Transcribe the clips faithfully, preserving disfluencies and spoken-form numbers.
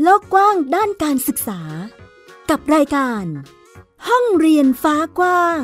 โลกกว้างด้านการศึกษากับรายการห้องเรียนฟ้ากว้าง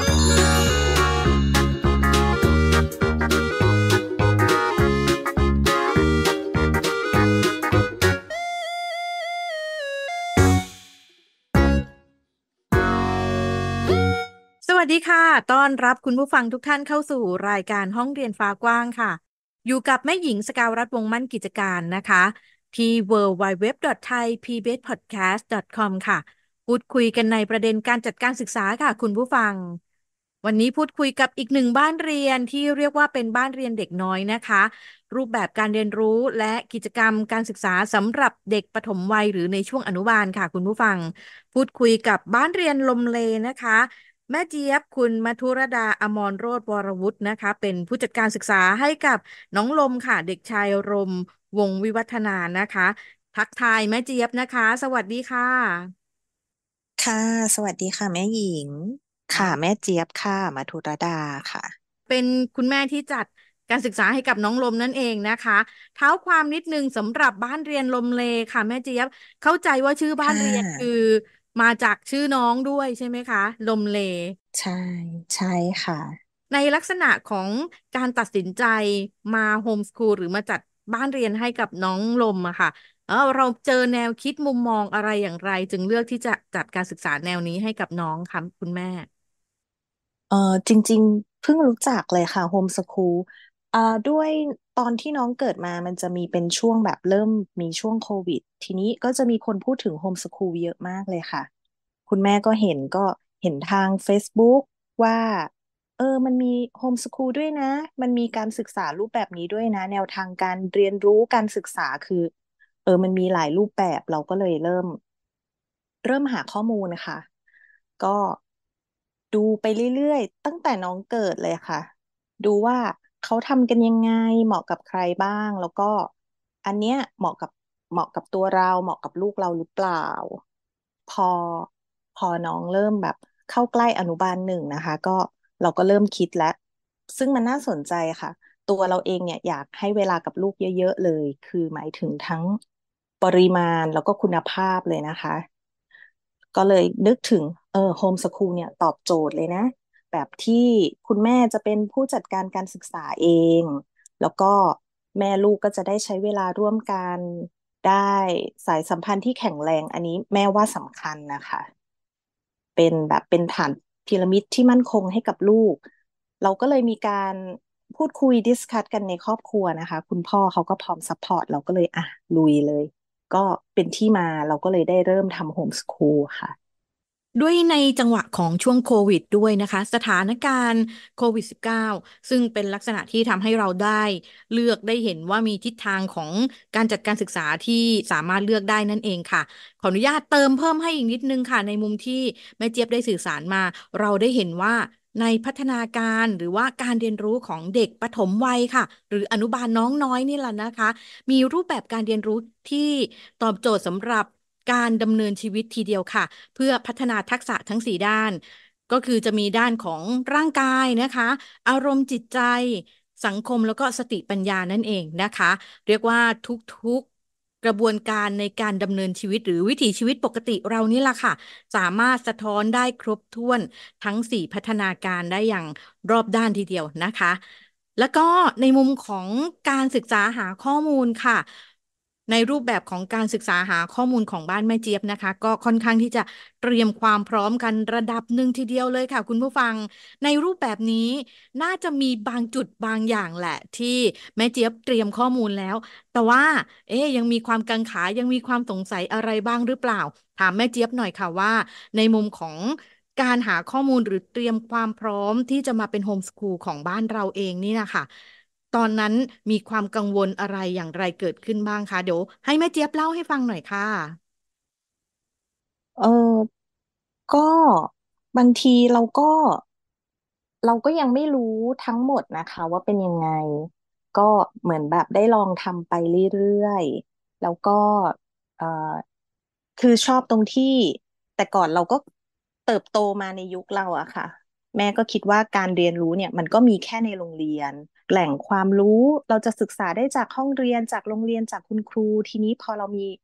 สวัสดีค่ะต้อนรับคุณผู้ฟังทุกท่านเข้าสู่รายการห้องเรียนฟ้ากว้างค่ะอยู่กับแม่หญิงสกาวรัตน์วงศ์มั่นกิจการนะคะที่ ดับเบิลยู ดับเบิลยู ดับเบิลยู ดอท ไทย พี บี เอส พอดแคสต์ ดอท คอม ค่ะพูดคุยกันในประเด็นการจัดการศึกษาค่ะคุณผู้ฟังวันนี้พูดคุยกับอีกหนึ่งบ้านเรียนที่เรียกว่าเป็นบ้านเรียนเด็กน้อยนะคะรูปแบบการเรียนรู้และกิจกรรมการศึกษาสำหรับเด็กปฐมวัยหรือในช่วงอนุบาลค่ะคุณผู้ฟังพูดคุยกับบ้านเรียนลมเลนะคะแม่เจี๊ยบคุณมัทุรดาอมรโรจน์วรวุฒินะคะเป็นผู้จัดการศึกษาให้กับน้องลมค่ะเด็กชายรมวงศ์วิวัฒนานะคะทักทายแม่เจี๊ยบนะคะสวัสดีค่ะค่ะสวัสดีค่ะแม่หญิงค่ะแม่ค่ะเจี๊ยบค่ะมัทุรดาค่ะเป็นคุณแม่ที่จัดการศึกษาให้กับน้องลมนั่นเองนะคะเท้าความนิดนึงสำหรับบ้านเรียนลมเลค่ะแม่เจี๊ยบเข้าใจว่าชื่อบ้านค่เรียนคือะมาจากชื่อน้องด้วยใช่ไหมคะลมเลใช่ใช่ค่ะในลักษณะของการตัดสินใจมาโฮมสคูลหรือมาจัดบ้านเรียนให้กับน้องลมอะค่ะเออเราเจอแนวคิดมุมมองอะไรอย่างไรจึงเลือกที่จะจัดการศึกษาแนวนี้ให้กับน้องคะคุณแม่เออจริงๆเพิ่งรู้จักเลยค่ะโฮมสคูลอ่าด้วยตอนที่น้องเกิดมามันจะมีเป็นช่วงแบบเริ่มมีช่วงโควิดทีนี้ก็จะมีคนพูดถึงโฮมสคูลเยอะมากเลยค่ะคุณแม่ก็เห็นก็เห็นทาง เฟซบุ๊ก ว่าเออมันมีโฮมสคูลด้วยนะมันมีการศึกษารูปแบบนี้ด้วยนะแนวทางการเรียนรู้การศึกษาคือเออมันมีหลายรูปแบบเราก็เลยเริ่มเริ่มหาข้อมูลนะคะก็ดูไปเรื่อยๆตั้งแต่น้องเกิดเลยค่ะดูว่าเขาทำกันยังไงเหมาะกับใครบ้างแล้วก็อันเนี้ยเหมาะกับเหมาะกับตัวเราเหมาะกับลูกเราหรือเปล่าพอพอน้องเริ่มแบบเข้าใกล้อนุบาลหนึ่งนะคะก็เราก็เริ่มคิดแล้วซึ่งมันน่าสนใจค่ะตัวเราเองเนี่ยอยากให้เวลากับลูกเยอะๆเลยคือหมายถึงทั้งปริมาณแล้วก็คุณภาพเลยนะคะก็เลยนึกถึงเออโฮมสคูลเนี่ยตอบโจทย์เลยนะแบบที่คุณแม่จะเป็นผู้จัดการการศึกษาเองแล้วก็แม่ลูกก็จะได้ใช้เวลาร่วมกันได้สายสัมพันธ์ที่แข็งแรงอันนี้แม่ว่าสำคัญนะคะเป็นแบบเป็นฐานพีระมิดที่มั่นคงให้กับลูกเราก็เลยมีการพูดคุยดิสคัสกันในครอบครัวนะคะคุณพ่อเขาก็พร้อมซัพพอร์ตเราก็เลยอ่ะลุยเลยก็เป็นที่มาเราก็เลยได้เริ่มทำโฮมสคูลค่ะด้วยในจังหวะของช่วงโควิดด้วยนะคะสถานการณ์โควิด สิบเก้า ซึ่งเป็นลักษณะที่ทำให้เราได้เลือกได้เห็นว่ามีทิศทางของการจัดการศึกษาที่สามารถเลือกได้นั่นเองค่ะขออนุญาตเติมเพิ่มให้อีกนิดนึงค่ะในมุมที่แม่เจี๊ยบได้สื่อสารมาเราได้เห็นว่าในพัฒนาการหรือว่าการเรียนรู้ของเด็กปฐมวัยค่ะหรืออนุบาลน้องน้อยนี่แหละนะคะมีรูปแบบการเรียนรู้ที่ตอบโจทย์สำหรับการดำเนินชีวิตทีเดียวค่ะ เพื่อพัฒนาทักษะทั้งสี่ด้านก็คือจะมีด้านของร่างกายนะคะอารมณ์จิตใจสังคมแล้วก็สติปัญญานั่นเองนะคะเรียกว่าทุกๆกระบวนการในการดำเนินชีวิตหรือวิถีชีวิตปกติเรานี่แหละค่ะสามารถสะท้อนได้ครบถ้วนทั้งสี่พัฒนาการได้อย่างรอบด้านทีเดียวนะคะแล้วก็ในมุมของการศึกษาหาข้อมูลค่ะ ในรูปแบบของการศึกษาหาข้อมูลของบ้านแม่เจี๊ยบนะคะก็ค่อนข้างที่จะเตรียมความพร้อมกันระดับหนึ่งทีเดียวเลยค่ะคุณผู้ฟังในรูปแบบนี้น่าจะมีบางจุดบางอย่างแหละที่แม่เจี๊ยบเตรียมข้อมูลแล้วแต่ว่าเอ๊ยยังมีความกังขายังมีความสงสัยอะไรบ้างหรือเปล่าถามแม่เจี๊ยบหน่อยค่ะว่าในมุมของการหาข้อมูลหรือเตรียมความพร้อมที่จะมาเป็นโฮมสคูลของบ้านเราเองนี่นะคะ ตอนนั้นมีความกังวลอะไรอย่างไรเกิดขึ้นบ้างคะเดี๋ยวให้แม่เจี๊ยบเล่าให้ฟังหน่อยค่ะเออก็บางทีเราก็เราก็ยังไม่รู้ทั้งหมดนะคะว่าเป็นยังไงก็เหมือนแบบได้ลองทำไปเรื่อยๆแล้วก็เออคือชอบตรงที่แต่ก่อนเราก็เติบโตมาในยุคเราอะค่ะแม่ก็คิดว่าการเรียนรู้เนี่ยมันก็มีแค่ในโรงเรียนแหล่งความรู้เราจะศึกษาได้จากห้องเรียนจากโรงเรียนจากคุณครูทีนี้พอเรามี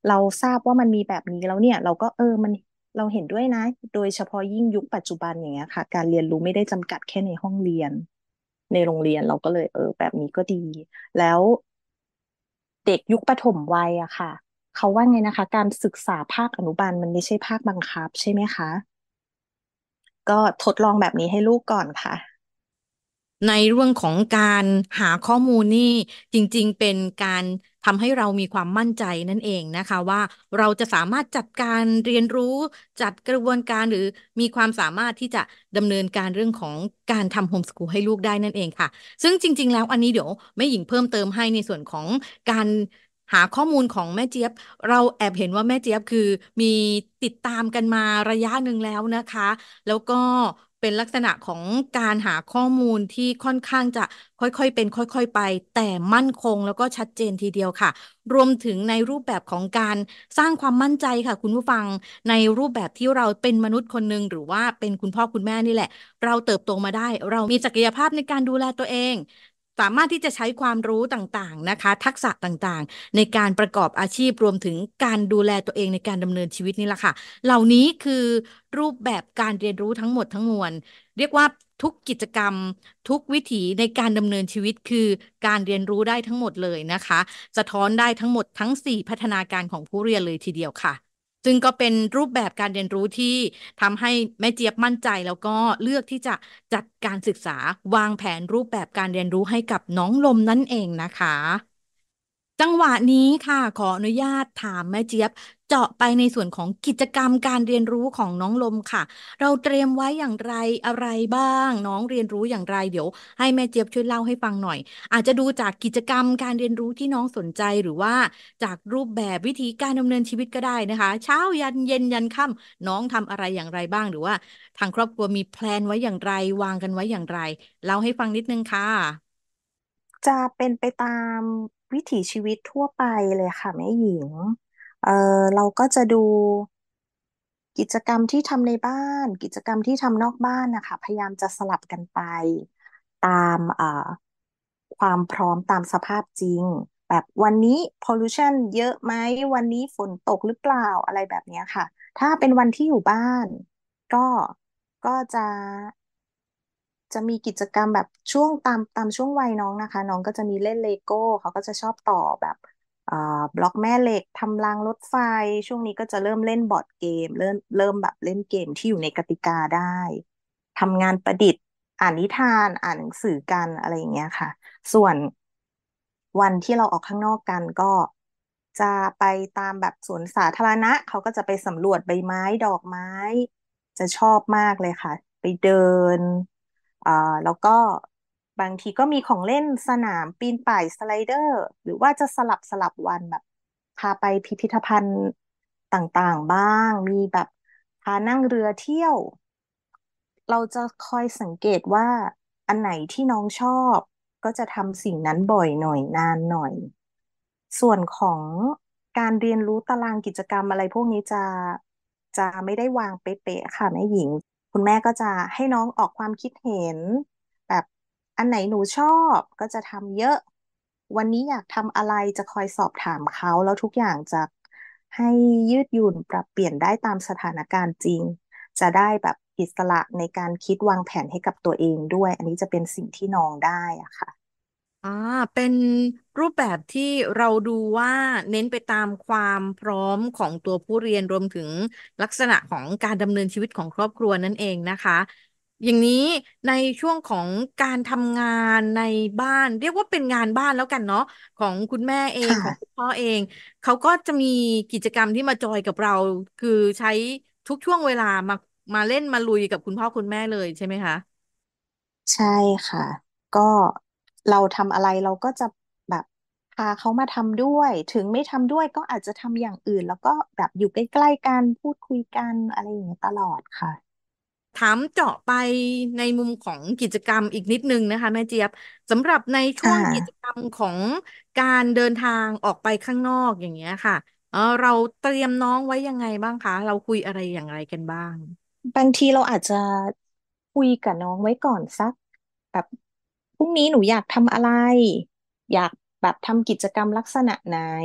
เราทราบว่ามันมีแบบนี้แล้วเนี่ยเราก็เออมันเราเห็นด้วยนะโดยเฉพาะยิ่งยุคปัจจุบันอย่างเงี้ยค่ะการเรียนรู้ไม่ได้จำกัดแค่ในห้องเรียนในโรงเรียนเราก็เลยเออแบบนี้ก็ดีแล้วเด็กยุคปฐมวัยอะค่ะเขาว่าไงนะคะการศึกษาภาคอนุบาลมันไม่ใช่ภาคบังคับใช่ไหมคะก็ทดลองแบบนี้ให้ลูกก่อนค่ะในเรื่องของการหาข้อมูลนี่จริงๆเป็นการทำให้เรามีความมั่นใจนั่นเองนะคะว่าเราจะสามารถจัดการเรียนรู้จัดกระบวนการหรือมีความสามารถที่จะดำเนินการเรื่องของการทำโฮมส o ูลให้ลูกได้นั่นเองค่ะซึ่งจริงๆแล้วอันนี้เดี๋ยวแม่หญิงเพิ่มเติมให้ในส่วนของการหาข้อมูลของแม่เจี๊ยบเราแอบเห็นว่าแม่เจี๊ยบคือมีติดตามกันมาระยะหนึ่งแล้วนะคะ แล้วก็เป็นลักษณะของการหาข้อมูลที่ค่อนข้างจะค่อยๆเป็นค่อยๆไปแต่มั่นคงแล้วก็ชัดเจนทีเดียวค่ะรวมถึงในรูปแบบของการสร้างความมั่นใจค่ะคุณผู้ฟังในรูปแบบที่เราเป็นมนุษย์คนหนึ่งหรือว่าเป็นคุณพ่อคุณแม่นี่แหละเราเติบโตมาได้เรามีศักยภาพในการดูแลตัวเองสามารถที่จะใช้ความรู้ต่างๆนะคะทักษะต่างๆในการประกอบอาชีพรวมถึงการดูแลตัวเองในการดำเนินชีวิตนี่แหละค่ะ เหล่านี้คือรูปแบบการเรียนรู้ทั้งหมดทั้งมวลเรียกว่าทุกกิจกรรมทุกวิถีในการดำเนินชีวิตคือการเรียนรู้ได้ทั้งหมดเลยนะคะสะท้อนได้ทั้งหมดทั้งสี่พัฒนาการของผู้เรียนเลยทีเดียวค่ะซึ่งก็เป็นรูปแบบการเรียนรู้ที่ทำให้แม่เจี๊ยบมั่นใจแล้วก็เลือกที่จะจัดการศึกษาวางแผนรูปแบบการเรียนรู้ให้กับน้องลมนั่นเองนะคะ จังหวะนี้ค่ะขออนุญาตถามแม่เจี๊ยบเจาะไปในส่วนของกิจกรรมการเรียนรู้ของน้องลมค่ะเราเตรียมไว้อย่างไรอะไรบ้างน้องเรียนรู้อย่างไรเดี๋ยวให้แม่เจี๊ยบช่วยเล่าให้ฟังหน่อยอาจจะดูจากกิจกรรมการเรียนรู้ที่น้องสนใจหรือว่าจากรูปแบบวิธีการดำเนินชีวิตก็ได้นะคะเช้ายันเย็นยันค่ำน้องทำอะไรอย่างไรบ้างหรือว่าทางครอบครัวมีแพลนไว้อย่างไรวางกันไว้อย่างไรเล่าให้ฟังนิดนึงค่ะจะเป็นไปตามวิถีชีวิตทั่วไปเลยค่ะแม่หญิงเออเราก็จะดูกิจกรรมที่ทำในบ้านกิจกรรมที่ทำนอกบ้านนะคะพยายามจะสลับกันไปตามเอ่อความพร้อมตามสภาพจริงแบบวันนี้ พอลลูชัน เยอะไหมวันนี้ฝนตกหรือเปล่าอะไรแบบเนี้ยค่ะถ้าเป็นวันที่อยู่บ้านก็ก็จะ จะมีกิจกรรมแบบช่วงตามตามช่วงวัยน้องนะคะน้องก็จะมีเล่นเลโก้เขาก็จะชอบต่อแบบอ่าบล็อกแม่เหล็กทำรางรถไฟช่วงนี้ก็จะเริ่มเล่นบอร์ดเกมเริ่มเริ่มแบบเล่นเกมที่อยู่ในกติกาได้ทำงานประดิษฐ์อ่านนิทานอ่านหนังสือกันอะไรอย่างเงี้ยค่ะส่วนวันที่เราออกข้างนอกกันก็จะไปตามแบบสวนสาธารณะเขาก็จะไปสำรวจใบไม้ดอกไม้จะชอบมากเลยค่ะไปเดิน อ่าแล้วก็บางทีก็มีของเล่นสนามปีนป่ายสไลเดอร์หรือว่าจะสลับสลับวันแบบพาไปพิพิธภัณฑ์ต่างๆบ้างมีแบบพานั่งเรือเที่ยวเราจะคอยสังเกตว่าอันไหนที่น้องชอบก็จะทำสิ่งนั้นบ่อยหน่อยนานหน่อยส่วนของการเรียนรู้ตารางกิจกรรมอะไรพวกนี้จะจะไม่ได้วางเป๊ะๆค่ะแม่หญิง คุณแม่ก็จะให้น้องออกความคิดเห็นแบบอันไหนหนูชอบก็จะทำเยอะวันนี้อยากทำอะไรจะคอยสอบถามเขาแล้วทุกอย่างจะให้ยืดหยุ่นปรับเปลี่ยนได้ตามสถานการณ์จริงจะได้แบบอิสระในการคิดวางแผนให้กับตัวเองด้วยอันนี้จะเป็นสิ่งที่น้องได้อะค่ะอ่าเป็นรูปแบบที่เราดูว่าเน้นไปตามความพร้อมของตัวผู้เรียนรวมถึงลักษณะของการดำเนินชีวิตของครอบครัวนั่นเองนะคะอย่างนี้ในช่วงของการทำงานในบ้านเรียกว่าเป็นงานบ้านแล้วกันเนาะของคุณแม่เองของคุณค่ะพ่อเองเขาก็จะมีกิจกรรมที่มาจอยกับเราคือใช้ทุกช่วงเวลามามาเล่นมาลุยกับคุณพ่อคุณแม่เลยใช่ไหมคะใช่ค่ะก็เราทำอะไรเราก็จะแบบพาเขามาทำด้วยถึงไม่ทำด้วยก็อาจจะทำอย่างอื่นแล้วก็แบบอยู่ใกล้ๆกันพูดคุยกันอะไรอย่างเงี้ยตลอดค่ะถามเจาะไปในมุมของกิจกรรมอีกนิดนึงนะคะแม่เจี๊ยบสำหรับในช่วค่ะงกิจกรรมของการเดินทางออกไปข้างนอกอย่างเงี้ยค่ะเออเราเตรียมน้องไว้ยังไงบ้างคะเราคุยอะไรอย่างไรกันบ้างบางทีเราอาจจะคุยกับน้องไว้ก่อนสักแบบพรุ่งนี้หนูอยากทำอะไรอยากแบบทำกิจกรรมลักษณะไหน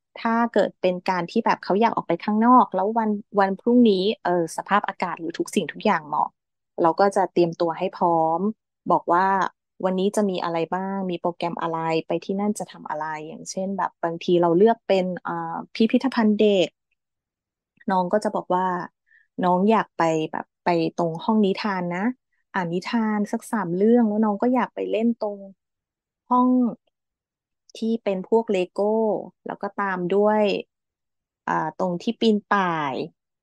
ถ้าเกิดเป็นการที่แบบเขาอยากออกไปข้างนอกแล้ววันวันพรุ่งนี้เออสภาพอากาศหรือทุกสิ่งทุกอย่างเหมาะเราก็จะเตรียมตัวให้พร้อมบอกว่าวันนี้จะมีอะไรบ้างมีโปรแกรมอะไรไปที่นั่นจะทำอะไรอย่างเช่นแบบบางทีเราเลือกเป็นอ่าพิพิธภัณฑ์เด็กน้องก็จะบอกว่าน้องอยากไปแบบไปตรงห้องนิทานนะอ่านนิทานสักสามเรื่องแล้วน้องก็อยากไปเล่นตรงห้องที่เป็นพวกเลโก้แล้วก็ตามด้วยอ่าตรงที่ปีนป่าย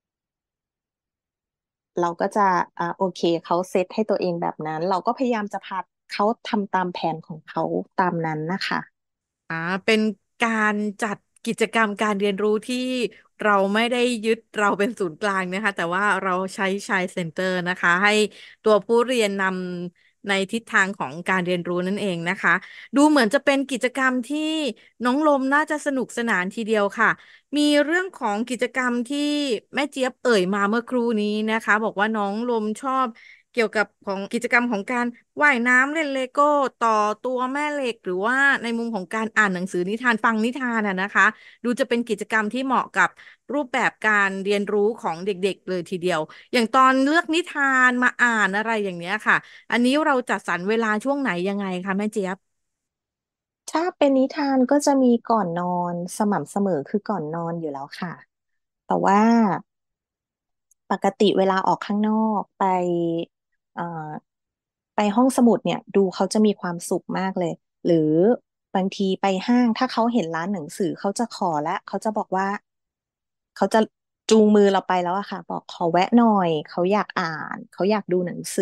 เราก็จะอ่าโอเคเขาเซตให้ตัวเองแบบนั้นเราก็พยายามจะพาเขาทำตามแผนของเขาตามนั้นนะคะอ่าเป็นการจัดกิจกรรมการเรียนรู้ที่เราไม่ได้ยึดเราเป็นศูนย์กลางนะคะแต่ว่าเราใช้ชายเซ็นเตอร์นะคะให้ตัวผู้เรียนนำในทิศทางของการเรียนรู้นั่นเองนะคะดูเหมือนจะเป็นกิจกรรมที่น้องลมน่าจะสนุกสนานทีเดียวค่ะมีเรื่องของกิจกรรมที่แม่เจี๊ยบเอ่ยมาเมื่อครู่นี้นะคะบอกว่าน้องลมชอบเกี่ยวกับของกิจกรรมของการ ว่ายน้ำเล่นเลโก้ต่อตัวแม่เหล็กหรือว่าในมุมของการอ่านหนังสือนิทานฟังนิทานอะนะคะดูจะเป็นกิจกรรมที่เหมาะกับรูปแบบการเรียนรู้ของเด็กๆเลยทีเดียวอย่างตอนเลือกนิทานมาอ่านอะไรอย่างเนี้ยค่ะอันนี้เราจัดสรรเวลาช่วงไหนยังไงคะแม่เจี๊ยบถ้าเป็นนิทานก็จะมีก่อนนอนสม่ำเสมอคือก่อนนอนอยู่แล้วค่ะแต่ว่าปกติเวลาออกข้างนอกไปเอ่อไปห้องสมุดเนี่ยดูเขาจะมีความสุขมากเลยหรือบางทีไปห้างถ้าเขาเห็นร้านหนังสือเขาจะขอและเขาจะบอกว่าเขาจะจูงมือเราไปแล้วอะค่ะบอกขอแวะหน่อยเขาอยากอ่านเขาอยากดูหนังสือ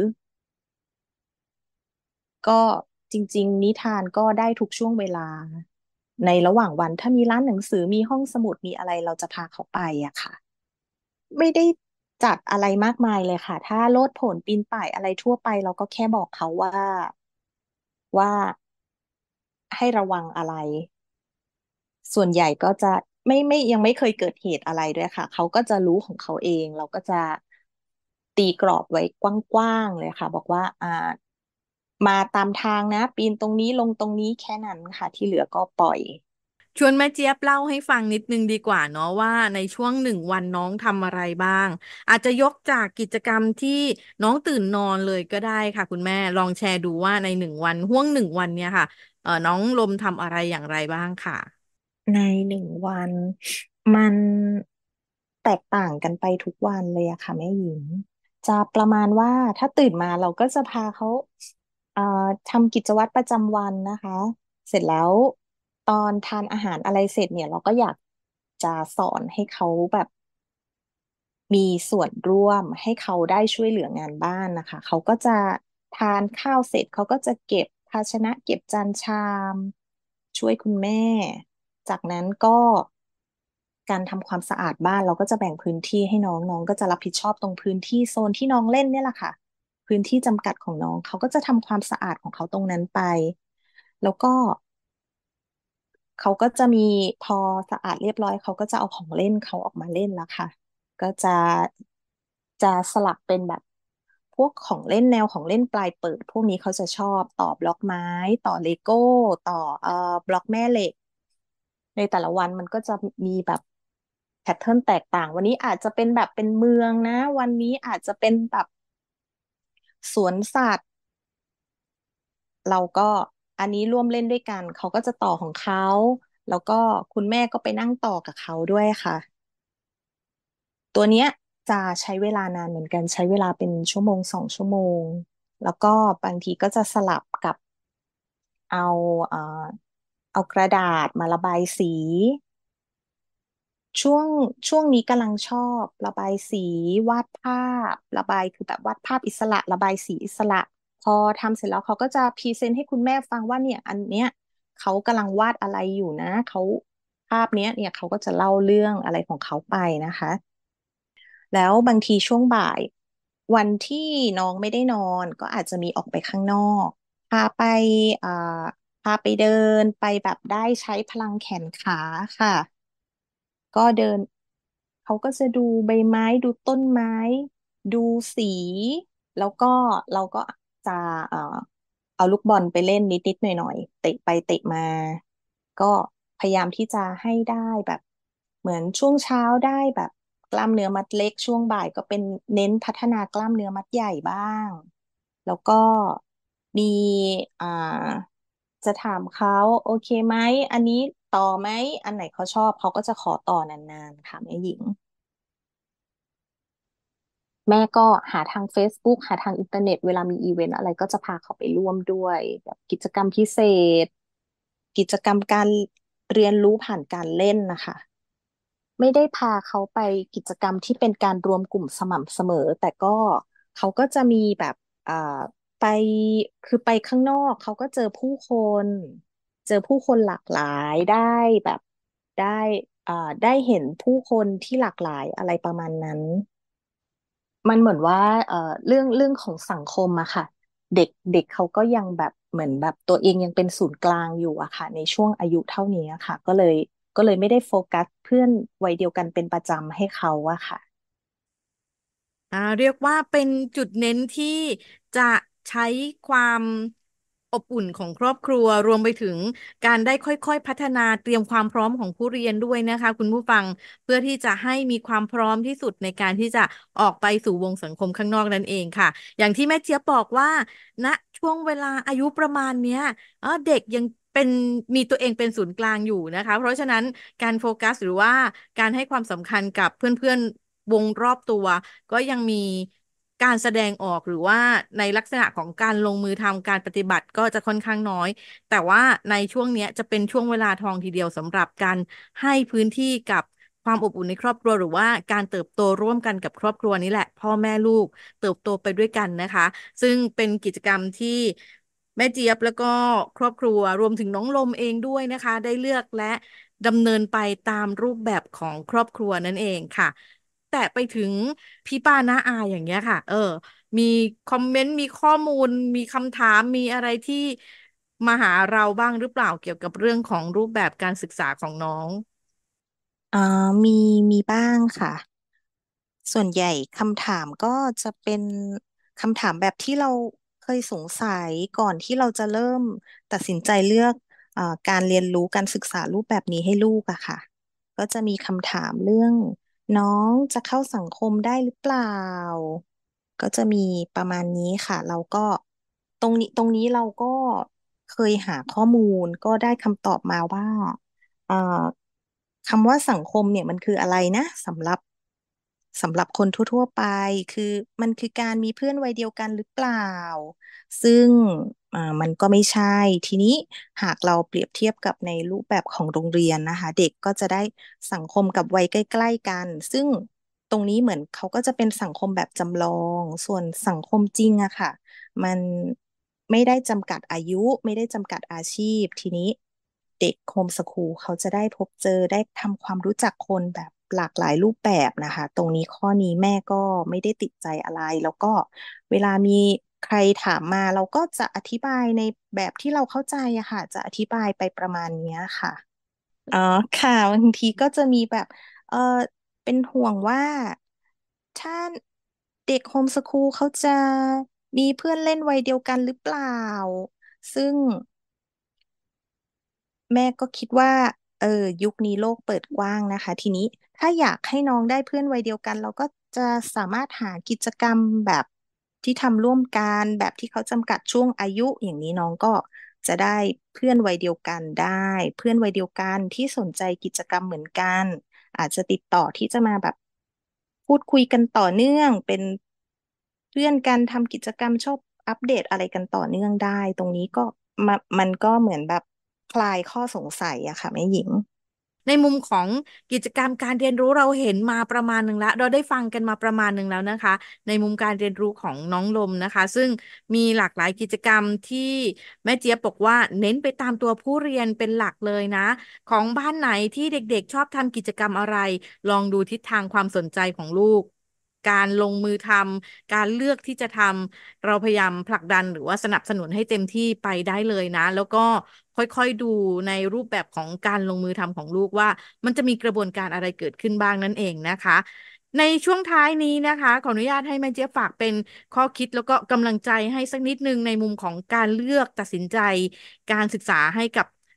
ก็จริงๆนิทานก็ได้ทุกช่วงเวลาในระหว่างวันถ้ามีร้านหนังสือมีห้องสมุดมีอะไรเราจะพาเขาไปอะค่ะไม่ได้จัดอะไรมากมายเลยค่ะถ้าโลดโผนปีนป่ายอะไรทั่วไปเราก็แค่บอกเขาว่าว่าให้ระวังอะไรส่วนใหญ่ก็จะไม่ไม่ยังไม่เคยเกิดเหตุอะไรด้วยค่ะเขาก็จะรู้ของเขาเองเราก็จะตีกรอบไว้กว้างๆเลยค่ะบอกว่าอ่ามาตามทางนะปีนตรงนี้ลงตรงนี้แค่นั้นค่ะที่เหลือก็ปล่อยชวนแม่เจี๊ยบเล่าให้ฟังนิดนึงดีกว่าเนาะว่าในช่วงหนึ่งวันน้องทำอะไรบ้างอาจจะยกจากกิจกรรมที่น้องตื่นนอนเลยก็ได้ค่ะคุณแม่ลองแชร์ดูว่าในหนึ่งวันห่วงหนึ่งวันเนี่ยค่ะเออน้องลมทำอะไรอย่างไรบ้างค่ะในหนึ่งวันมันแตกต่างกันไปทุกวันเลยอะค่ะแม่หญิงจะประมาณว่าถ้าตื่นมาเราก็จะพาเขาเอ่อทำกิจวัตรประจำวันนะคะเสร็จแล้วตอนทานอาหารอะไรเสร็จเนี่ยเราก็อยากจะสอนให้เขาแบบมีส่วนร่วมให้เขาได้ช่วยเหลืองานบ้านนะคะเขาก็จะทานข้าวเสร็จเขาก็จะเก็บภาชนะเก็บจานชามช่วยคุณแม่ จากนั้นก็การทำความสะอาดบ้านเราก็จะแบ่งพื้นที่ให้น้องน้องก็จะรับผิดชอบตรงพื้นที่โซนที่น้องเล่นเนี่ยแหละค่ะพื้นที่จำกัดของน้องเขาก็จะทำความสะอาดของเขาตรงนั้นไปแล้วก็เขาก็จะมีพอสะอาดเรียบร้อยเขาก็จะเอาของเล่นเขาออกมาเล่นแล้วค่ะก็จะจะสลับเป็นแบบพวกของเล่นแนวของเล่นปลายเปิดพวกนี้เขาจะชอบต่อบล็อกไม้ต่อเลโก้ต่อเอ่อบล็อกแม่เหล็ก ในแต่ละวันมันก็จะมีแบบแพทเทิร์นแตกต่างวันนี้อาจจะเป็นแบบเป็นเมืองนะวันนี้อาจจะเป็นแบบสวนสัตว์เราก็อันนี้ร่วมเล่นด้วยกันเขาก็จะต่อของเขาแล้วก็คุณแม่ก็ไปนั่งต่อกับเขาด้วยค่ะตัวเนี้ยจะใช้เวลานานเหมือนกันใช้เวลาเป็นชั่วโมงสองชั่วโมงแล้วก็บางทีก็จะสลับกับเอาเอ่อเอากระดาษมาระบายสี ช่วงช่วงนี้กำลังชอบระบายสีวาดภาพระบายคือแบบวาดภาพอิสระระบายสีอิสระพอทำเสร็จแล้วเขาก็จะพรีเซนต์ให้คุณแม่ฟังว่าเนี่ยอันเนี้ยเขากำลังวาดอะไรอยู่นะเขาภาพเนี้ยเนี่ยเขาก็จะเล่าเรื่องอะไรของเขาไปนะคะแล้วบางทีช่วงบ่ายวันที่น้องไม่ได้นอนก็อาจจะมีออกไปข้างนอกพาไปอ่าพาไปเดินไปแบบได้ใช้พลังแขนขาค่ะ ก็เดินเขาก็จะดูใบไม้ดูต้นไม้ดูสีแล้วก็เราก็จะเอ่อเอาลูกบอลไปเล่นนิดๆหน่อยๆเตะไปเตะมาก็พยายามที่จะให้ได้แบบเหมือนช่วงเช้าได้แบบกล้ามเนื้อมัดเล็กช่วงบ่ายก็เป็นเน้นพัฒนากล้ามเนื้อมัดใหญ่บ้างแล้วก็มีอ่าจะถามเขาโอเคไหมอันนี้ต่อไหมอันไหนเขาชอบเขาก็จะขอต่อนานๆค่ะแม่หญิง แม่ก็หาทาง เฟซบุ๊ก หาทางอินเทอร์เน็ตเวลามีอีเวนต์อะไรก็จะพาเขาไปร่วมด้วยแบบกิจกรรมพิเศษกิจกรรมการเรียนรู้ผ่านการเล่นนะคะไม่ได้พาเขาไปกิจกรรมที่เป็นการรวมกลุ่มสม่ำเสมอแต่ก็เขาก็จะมีแบบอ่าไปคือไปข้างนอกเขาก็เจอผู้คนเจอผู้คนหลากหลายได้แบบได้อ่าได้เห็นผู้คนที่หลากหลายอะไรประมาณนั้น มันเหมือนว่าเอ่อเรื่องเรื่องของสังคมอะค่ะเด็กเด็กเขาก็ยังแบบเหมือนแบบตัวเองยังเป็นศูนย์กลางอยู่อะค่ะในช่วงอายุเท่านี้อะค่ะก็เลยก็เลยไม่ได้โฟกัสเพื่อนวัยเดียวกันเป็นประจำให้เขาอะค่ะอ่าเรียกว่าเป็นจุดเน้นที่จะใช้ความอบอุ่นของครอบครัวรวมไปถึงการได้ค่อยๆพัฒนาเตรียมความพร้อมของผู้เรียนด้วยนะคะคุณผู้ฟังเพื่อที่จะให้มีความพร้อมที่สุดในการที่จะออกไปสู่วงสังคมข้างนอกนั่นเองค่ะอย่างที่แม่เจี๊ยบบอกว่าณช่วงเวลาอายุประมาณเนี้ยเอ่อเด็กยังเป็นมีตัวเองเป็นศูนย์กลางอยู่นะคะเพราะฉะนั้นการโฟกัสหรือว่าการให้ความสำคัญกับเพื่อนๆวงรอบตัว ก็ยังมีการแสดงออกหรือว่าในลักษณะของการลงมือทำการปฏิบัติก็จะค่อนข้างน้อยแต่ว่าในช่วงเนี้ยจะเป็นช่วงเวลาทองทีเดียวสำหรับการให้พื้นที่กับความอบอุ่นในครอบครัวหรือว่าการเติบโตร่วมกันกับครอบครัวนี้แหละพ่อแม่ลูกเติบโตไปด้วยกันนะคะซึ่งเป็นกิจกรรมที่แม่เจี๊ยบแล้วก็ครอบครัวรวมถึงน้องลมเองด้วยนะคะได้เลือกและดำเนินไปตามรูปแบบของครอบครัวนั่นเองค่ะ แต่ไปถึงพี่ป้าน้าอาอย่างเงี้ยค่ะเออมีคอมเมนต์มีข้อมูลมีคำถามมีอะไรที่มาหาเราบ้างหรือเปล่าเกี่ยวกับเรื่องของรูปแบบการศึกษาของน้องอ่ามีมีบ้างค่ะ ส่วนใหญ่คำถามก็จะเป็นคำถามแบบที่เราเคยสงสัยก่อนที่เราจะเริ่มตัดสินใจเลือกอ่าการเรียนรู้การศึกษารูปแบบนี้ให้ลูกอะค่ะก็จะมีคำถามเรื่องน้องจะเข้าสังคมได้หรือเปล่าก็จะมีประมาณนี้ค่ะเราก็ตรงนี้ตรงนี้เราก็เคยหาข้อมูลก็ได้คำตอบมาว่า เอ่อคำว่าสังคมเนี่ยมันคืออะไรนะสำหรับสำหรับคนทั่วๆไปคือมันคือการมีเพื่อนวัยเดียวกันหรือเปล่าซึ่งอ่ามันก็ไม่ใช่ทีนี้หากเราเปรียบเทียบกับในรูปแบบของโรงเรียนนะคะเด็กก็จะได้สังคมกับวัยใกล้ๆกันซึ่งตรงนี้เหมือนเขาก็จะเป็นสังคมแบบจำลองส่วนสังคมจริงอะค่ะ มันไม่ได้จำกัดอายุไม่ได้จำกัดอาชีพทีนี้เด็กโฮมสคูลเขาจะได้พบเจอได้ทำความรู้จักคนแบบหลากหลายรูปแบบนะคะตรงนี้ข้อนี้แม่ก็ไม่ได้ติดใจอะไรแล้วก็เวลามีใครถามมาเราก็จะอธิบายในแบบที่เราเข้าใจอะค่ะจะอธิบายไปประมาณเนี้ยค่ะอ๋อค่ะบางทีก็จะมีแบบเออเป็นห่วงว่าถ้าเด็กโฮมสคูลเขาจะมีเพื่อนเล่นวัยเดียวกันหรือเปล่าซึ่ง แม่ก็คิดว่าเออยุคนี้โลกเปิดกว้างนะคะทีนี้ถ้าอยากให้น้องได้เพื่อนวัยเดียวกันเราก็จะสามารถหากิจกรรมแบบที่ทำร่วมกันแบบที่เขาจำกัดช่วงอายุอย่างนี้น้องก็จะได้เพื่อนวัยเดียวกันได้เพื่อนวัยเดียวกันที่สนใจกิจกรรมเหมือนกันอาจจะติดต่อที่จะมาแบบพูดคุยกันต่อเนื่องเป็นเพื่อนกันทำกิจกรรมชอบอัปเดตอะไรกันต่อเนื่องได้ตรงนี้ก็มามันก็เหมือนแบบ คลายข้อสงสัยอะค่ะแม่หญิงในมุมของกิจกรรมการเรียนรู้เราเห็นมาประมาณหนึ่งแล้วเราได้ฟังกันมาประมาณหนึ่งแล้วนะคะในมุมการเรียนรู้ของน้องลมนะคะซึ่งมีหลากหลายกิจกรรมที่แม่เจี๊ยบบอกว่าเน้นไปตามตัวผู้เรียนเป็นหลักเลยนะของบ้านไหนที่เด็กๆชอบทำกิจกรรมอะไรลองดูทิศทางความสนใจของลูกการลงมือทำการเลือกที่จะทำเราพยายามผลักดันหรือว่าสนับสนุนให้เต็มที่ไปได้เลยนะแล้วก็ค่อยๆดูในรูปแบบของการลงมือทำของลูกว่ามันจะมีกระบวนการอะไรเกิดขึ้นบ้างนั่นเองนะคะในช่วงท้ายนี้นะคะขออนุญาตให้แม่เจี๊ยบฝากเป็นข้อคิดแล้วก็กำลังใจให้สักนิดนึงในมุมของการเลือกตัดสินใจการศึกษาให้กับ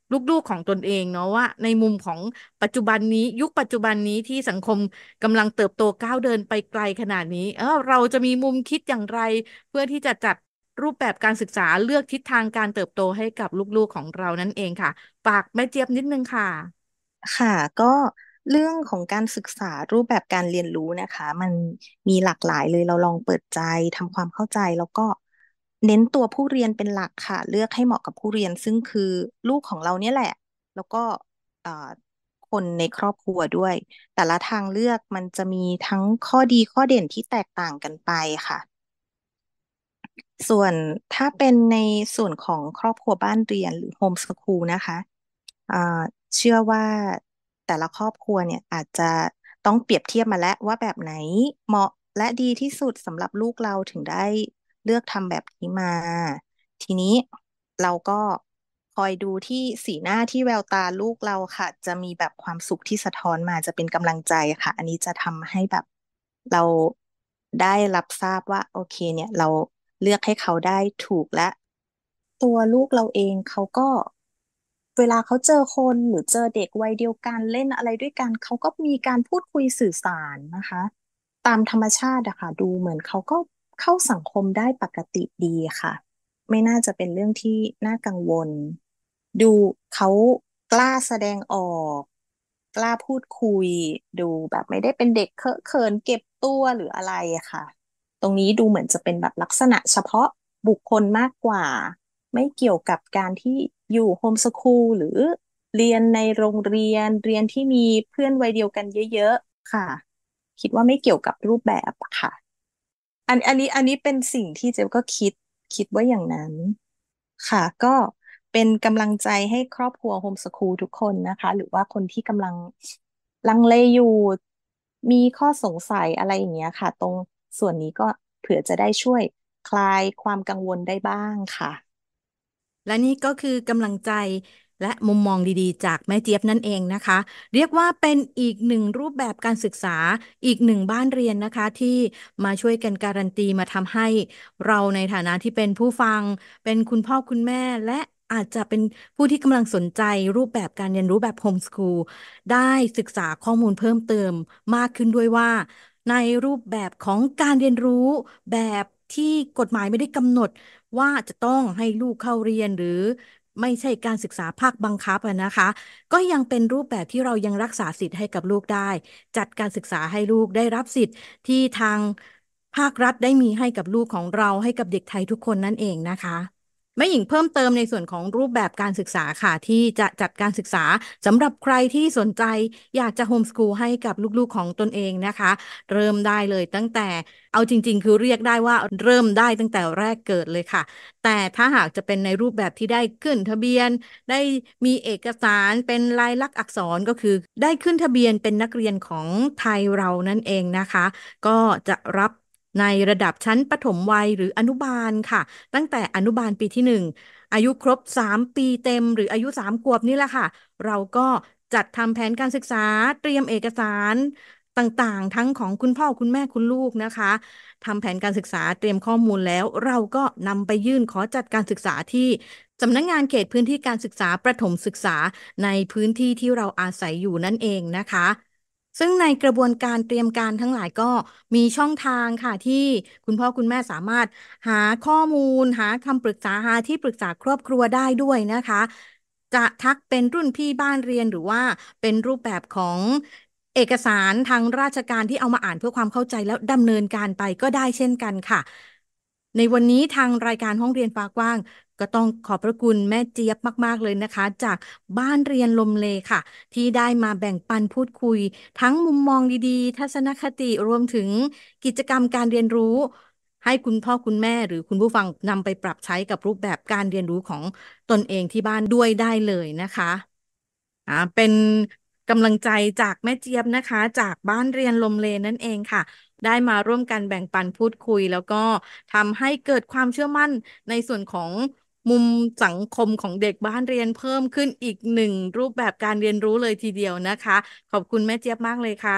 ลูกๆของตนเองเนาะว่าในมุมของปัจจุบันนี้ยุคปัจจุบันนี้ที่สังคมกำลังเติบโตก้าวเดินไปไกลขนาดนี้เออเราจะมีมุมคิดอย่างไรเพื่อที่จะจัดรูปแบบการศึกษาเลือกทิศทางการเติบโตให้กับลูกๆของเรานั่นเองค่ะฝากแม่เจี๊ยบนิดนึงค่ะค่ะก็เรื่องของการศึกษารูปแบบการเรียนรู้นะคะมันมีหลากหลายเลยเราลองเปิดใจทำความเข้าใจแล้วก็เน้นตัวผู้เรียนเป็นหลักค่ะเลือกให้เหมาะกับผู้เรียนซึ่งคือลูกของเราเนี่ยแหละแล้วก็เอ่อคนในครอบครัวด้วยแต่ละทางเลือกมันจะมีทั้งข้อดีข้อเด่นที่แตกต่างกันไปค่ะ ส่วนถ้าเป็นในส่วนของครอบครัวบ้านเรียนหรือโฮมสคูลนะคะอ่าเชื่อว่าแต่ละครอบครัวเนี่ยอาจจะต้องเปรียบเทียบมาแล้วว่าแบบไหนเหมาะและดีที่สุดสำหรับลูกเราถึงได้เลือกทำแบบนี้มาทีนี้เราก็คอยดูที่สีหน้าที่แววตาลูกเราค่ะจะมีแบบความสุขที่สะท้อนมาจะเป็นกำลังใจค่ะอันนี้จะทำให้แบบเราได้รับทราบว่าโอเคเนี่ยเรา เลือกให้เขาได้ถูกและตัวลูกเราเองเขาก็เวลาเขาเจอคนหรือเจอเด็กวัยเดียวกันเล่นอะไรด้วยกันเขาก็มีการพูดคุยสื่อสารนะคะตามธรรมชาติอะค่ะดูเหมือนเขาก็เข้าสังคมได้ปกติดีค่ะไม่น่าจะเป็นเรื่องที่น่ากังวลดูเขากล้าแสดงออกกล้าพูดคุยดูแบบไม่ได้เป็นเด็กเคอะเขินเก็บตัวหรืออะไรอะค่ะ ตรงนี้ดูเหมือนจะเป็นแบบลักษณะเฉพาะบุคคลมากกว่าไม่เกี่ยวกับการที่อยู่โฮมสคูลหรือเรียนในโรงเรียนเรียนที่มีเพื่อนวัยเดียวกันเยอะๆค่ะคิดว่าไม่เกี่ยวกับรูปแบบอะค่ะอันอันนี้อันนี้เป็นสิ่งที่เจ๊ก็คิดคิดว่าอย่างนั้นค่ะก็เป็นกำลังใจให้ครอบครัวโฮมสคูลทุกคนนะคะหรือว่าคนที่กำลังลังเลอยู่มีข้อสงสัยอะไรอย่างเงี้ยค่ะตรงส่วนนี้ก็เผื่อจะได้ช่วยคลายความกังวลได้บ้างค่ะและนี่ก็คือกำลังใจและมุมมองดีๆจากแม่เจี๊ยบนั่นเองนะคะเรียกว่าเป็นอีกหนึ่งรูปแบบการศึกษาอีกหนึ่งบ้านเรียนนะคะที่มาช่วยกันการันตีมาทำให้เราในฐานะที่เป็นผู้ฟังเป็นคุณพ่อคุณแม่และอาจจะเป็นผู้ที่กำลังสนใจรูปแบบการเรียนรู้แบบโฮมสคูลได้ศึกษาข้อมูลเพิ่มเติมมากขึ้นด้วยว่าในรูปแบบของการเรียนรู้แบบที่กฎหมายไม่ได้กำหนด ว่าจะต้องให้ลูกเข้าเรียนหรือไม่ใช่การศึกษาภาคบังคับอะนะคะก็ยังเป็นรูปแบบที่เรายังรักษาสิทธิ์ให้กับลูกได้จัดการศึกษาให้ลูกได้รับสิทธิ์ที่ทางภาครัฐได้มีให้กับลูกของเราให้กับเด็กไทยทุกคนนั่นเองนะคะแม่หญิงเพิ่มเติมในส่วนของรูปแบบการศึกษาค่ะที่จะจัดการศึกษาสำหรับใครที่สนใจอยากจะโฮมสคูลให้กับลูกๆของตนเองนะคะเริ่มได้เลยตั้งแต่เอาจริงๆคือเรียกได้ว่าเริ่มได้ตั้งแต่แรกเกิดเลยค่ะ แต่ถ้าหากจะเป็นในรูปแบบที่ได้ขึ้นทะเบียนได้มีเอกสารเป็นลายลักษณ์อักษรก็คือได้ขึ้นทะเบียนเป็นนักเรียนของไทยเรานั่นเองนะคะก็จะรับในระดับชั้นประถมวัยหรืออนุบาลค่ะตั้งแต่อนุบาลปีที่หนึ่งอายุครบสามปีเต็มหรืออายุสามขวบนี่แหละค่ะเราก็จัดทำแผนการศึกษาเตรียมเอกสารต่างๆทั้งของคุณพ่อคุณแม่คุณลูกนะคะ ทำแผนการศึกษาเตรียมข้อมูลแล้วเราก็นำไปยื่นขอจัดการศึกษาที่สำนักงงานเขตพื้นที่การศึกษาประถมศึกษาในพื้นที่ที่เราอาศัยอยู่นั่นเองนะคะซึ่งในกระบวนการเตรียมการทั้งหลายก็มีช่องทางค่ะที่คุณพ่อคุณแม่สามารถหาข้อมูลหาคำปรึกษาหาที่ปรึกษาครอบครัวได้ด้วยนะคะจะทักเป็นรุ่นพี่บ้านเรียนหรือว่าเป็นรูปแบบของเอกสารทางราชการที่เอามาอ่านเพื่อความเข้าใจแล้วดำเนินการไปก็ได้เช่นกันค่ะในวันนี้ทางรายการห้องเรียนฟ้ากว้างก็ต้องขอบพระคุณแม่เจี๊ยบมากๆเลยนะคะจากบ้านเรียนลมเลค่ะที่ได้มาแบ่งปันพูดคุยทั้งมุมมองดีๆทัศนคติรวมถึงกิจกรรมการเรียนรู้ให้คุณพ่อคุณแม่หรือคุณผู้ฟังนำไปปรับใช้กับรูปแบบการเรียนรู้ของตนเองที่บ้านด้วยได้เลยนะคะ อ่าเป็นกำลังใจจากแม่เจี๊ยบนะคะจากบ้านเรียนลมเลนั่นเองค่ะได้มาร่วมกันแบ่งปันพูดคุยแล้วก็ทำให้เกิดความเชื่อมั่นในส่วนของมุมสังคมของเด็กบ้านเรียนเพิ่มขึ้นอีกหนึ่งรูปแบบการเรียนรู้เลยทีเดียวนะคะขอบคุณแม่เจี๊ยบมากเลยค่ะ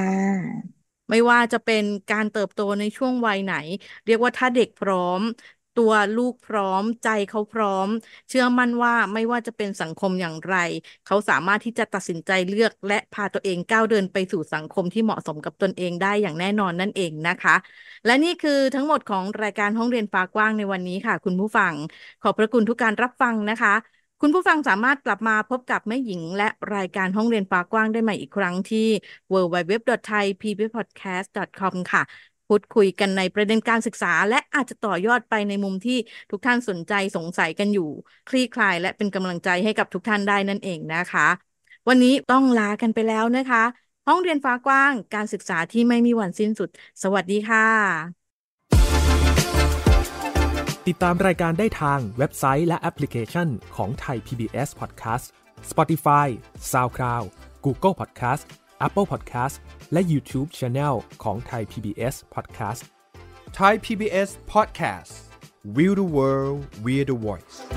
ค่ะไม่ว่าจะเป็นการเติบโตในช่วงวัยไหนเรียกว่าถ้าเด็กพร้อมตัวลูกพร้อมใจเขาพร้อมเชื่อมั่นว่าไม่ว่าจะเป็นสังคมอย่างไรเขาสามารถที่จะตัดสินใจเลือกและพาตัวเองก้าวเดินไปสู่สังคมที่เหมาะสมกับตนเองได้อย่างแน่นอนนั่นเองนะคะและนี่คือทั้งหมดของรายการห้องเรียนฟ้ากว้างในวันนี้ค่ะคุณผู้ฟังขอบพระคุณทุกการรับฟังนะคะคุณผู้ฟังสามารถกลับมาพบกับแม่หญิงและรายการห้องเรียนฟ้ากว้างได้ใหม่อีกครั้งที่ ดับเบิลยู ดับเบิลยู ดับเบิลยู ดอท ไทย พี บี เอส พอดแคสต์ ดอท คอม ค่ะพูดคุยกันในประเด็นการศึกษาและอาจจะต่อยอดไปในมุมที่ทุกท่านสนใจสงสัยกันอยู่คลี่คลายและเป็นกำลังใจให้กับทุกท่านได้นั่นเองนะคะวันนี้ต้องลากันไปแล้วนะคะห้องเรียนฟ้ากว้างการศึกษาที่ไม่มีวันสิ้นสุดสวัสดีค่ะติดตามรายการได้ทางเว็บไซต์และแอปพลิเคชันของ Thai พี บี เอส Podcast Spotify SoundCloud Google Podcast Apple Podcast และ YouTube Channel ของ Thai พี บี เอส Podcast Thai พี บี เอส Podcast We the World We the Voice